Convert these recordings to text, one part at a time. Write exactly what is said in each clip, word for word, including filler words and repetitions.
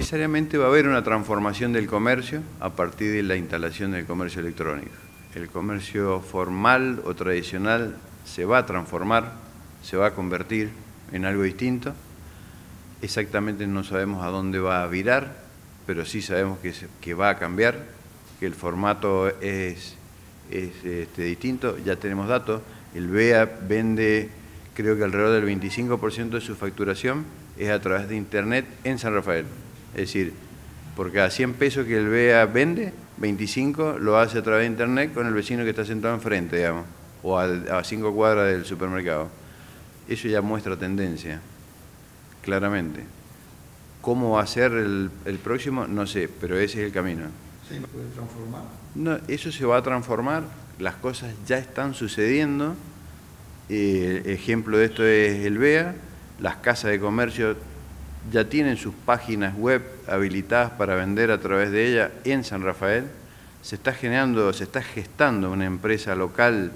necesariamente va a haber una transformación del comercio a partir de la instalación del comercio electrónico. El comercio formal o tradicional se va a transformar, se va a convertir en algo distinto. Exactamente no sabemos a dónde va a virar, pero sí sabemos que, se, que va a cambiar, que el formato es, es este, distinto. Ya tenemos datos. El B E A vende, creo que alrededor del veinticinco por ciento de su facturación es a través de Internet en San Rafael. Es decir, por cada cien pesos que el B E A vende, veinticinco lo hace a través de Internet con el vecino que está sentado enfrente, digamos, o a, a cinco cuadras del supermercado. Eso ya muestra tendencia, claramente. ¿Cómo va a ser el, el próximo? No sé, pero ese es el camino. ¿Se puede transformar? No, eso se va a transformar, las cosas ya están sucediendo. Eh, ejemplo de esto es el B E A, las casas de comercio ya tienen sus páginas web habilitadas para vender a través de ella en San Rafael. Se está generando, se está gestando una empresa local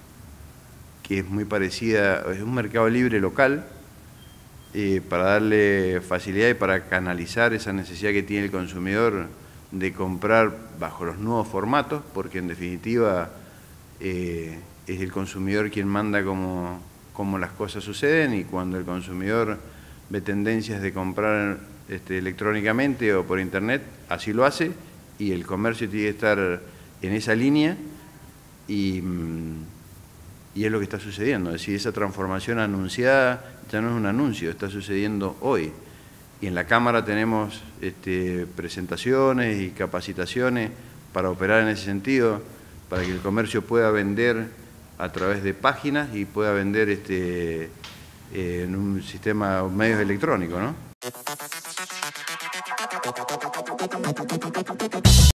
que es muy parecida, es un mercado libre local, eh, para darle facilidad y para canalizar esa necesidad que tiene el consumidor de comprar bajo los nuevos formatos, porque en definitiva eh, es el consumidor quien manda cómo, cómo las cosas suceden, y cuando el consumidor ve tendencias de comprar este, electrónicamente o por internet, así lo hace, y el comercio tiene que estar en esa línea, y, y es lo que está sucediendo. Es decir, esa transformación anunciada ya no es un anuncio, está sucediendo hoy. Y en la Cámara tenemos este, presentaciones y capacitaciones para operar en ese sentido, para que el comercio pueda vender a través de páginas y pueda vender este, eh, en un sistema, medios electrónicos, ¿no?